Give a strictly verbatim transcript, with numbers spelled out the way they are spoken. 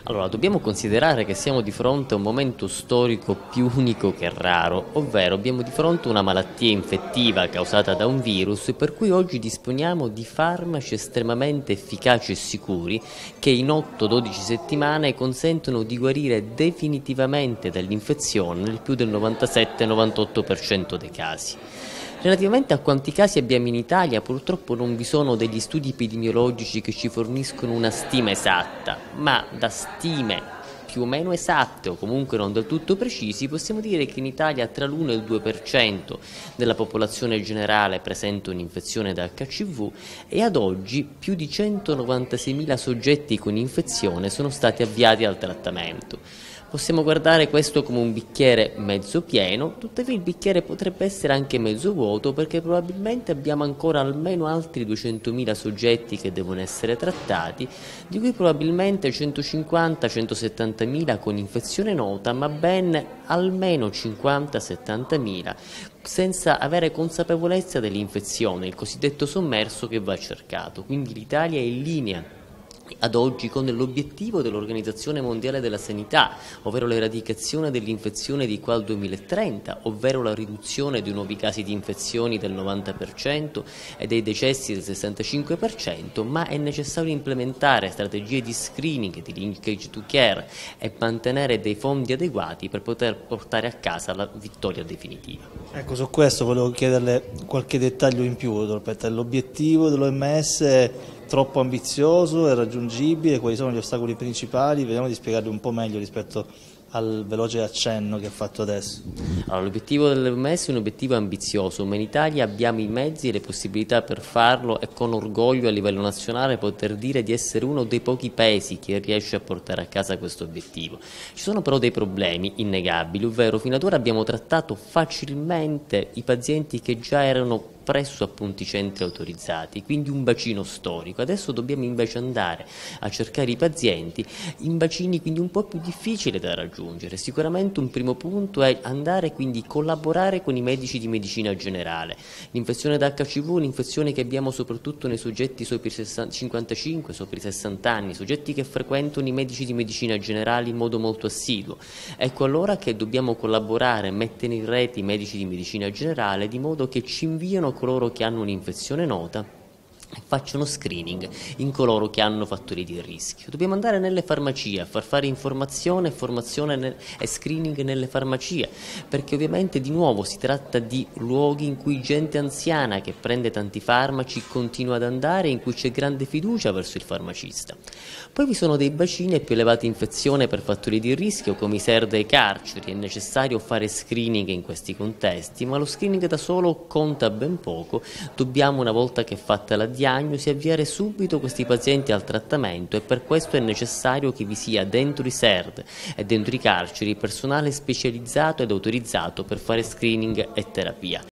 Allora, dobbiamo considerare che siamo di fronte a un momento storico più unico che raro, ovvero abbiamo di fronte una malattia infettiva causata da un virus per cui oggi disponiamo di farmaci estremamente efficaci e sicuri che in otto dodici settimane consentono di guarire definitivamente dall'infezione nel più del novantasette novantotto per cento dei casi. Relativamente a quanti casi abbiamo in Italia, purtroppo non vi sono degli studi epidemiologici che ci forniscono una stima esatta, ma da stime più o meno esatte o comunque non del tutto precisi possiamo dire che in Italia tra l'uno e il due per cento della popolazione generale presenta un'infezione da acca ci vu e ad oggi più di centonovantaseimila soggetti con infezione sono stati avviati al trattamento. Possiamo guardare questo come un bicchiere mezzo pieno, tuttavia il bicchiere potrebbe essere anche mezzo vuoto perché probabilmente abbiamo ancora almeno altri duecentomila soggetti che devono essere trattati, di cui probabilmente centocinquanta centosettantamila con infezione nota, ma ben almeno cinquanta settantamila senza avere consapevolezza dell'infezione, il cosiddetto sommerso che va cercato. Quindi l'Italia è in linea ad oggi con l'obiettivo dell'Organizzazione Mondiale della Sanità, ovvero l'eradicazione dell'infezione di qua al duemilatrenta, ovvero la riduzione dei nuovi casi di infezioni del novanta per cento e dei decessi del sessantacinque per cento, ma è necessario implementare strategie di screening, di linkage to care e mantenere dei fondi adeguati per poter portare a casa la vittoria definitiva. Ecco, su questo volevo chiederle qualche dettaglio in più, l'obiettivo dell'O M S è troppo ambizioso, è raggiungibile, quali sono gli ostacoli principali? Vediamo di spiegarli un po' meglio rispetto al veloce accenno che ha fatto adesso. Allora, l'obiettivo dell'O M S è un obiettivo ambizioso, ma in Italia abbiamo i mezzi e le possibilità per farlo e con orgoglio a livello nazionale poter dire di essere uno dei pochi paesi che riesce a portare a casa questo obiettivo. Ci sono però dei problemi innegabili, ovvero fino ad ora abbiamo trattato facilmente i pazienti che già erano presso appunto i centri autorizzati, quindi un bacino storico. Adesso dobbiamo invece andare a cercare i pazienti in bacini quindi un po' più difficili da raggiungere. Sicuramente un primo punto è andare quindi collaborare con i medici di medicina generale. L'infezione da acca ci vu è un'infezione che abbiamo soprattutto nei soggetti sopra i cinquantacinque, sopra i sessanta anni, soggetti che frequentano i medici di medicina generale in modo molto assiduo. Ecco allora che dobbiamo collaborare, mettere in rete i medici di medicina generale di modo che ci inviano coloro che hanno un'infezione nota e facciano screening in coloro che hanno fattori di rischio. Dobbiamo andare nelle farmacie a far fare informazione, formazione e screening nelle farmacie, perché ovviamente di nuovo si tratta di luoghi in cui gente anziana che prende tanti farmaci continua ad andare, in cui c'è grande fiducia verso il farmacista. Poi vi sono dei bacini a più elevata infezione per fattori di rischio come i SERD e i carceri. È necessario fare screening in questi contesti, ma lo screening da solo conta ben poco. Dobbiamo, una volta che è fatta la diagnosi, avviare subito questi pazienti al trattamento e per questo è necessario che vi sia dentro i SERD e dentro i carceri personale specializzato ed autorizzato per fare screening e terapia.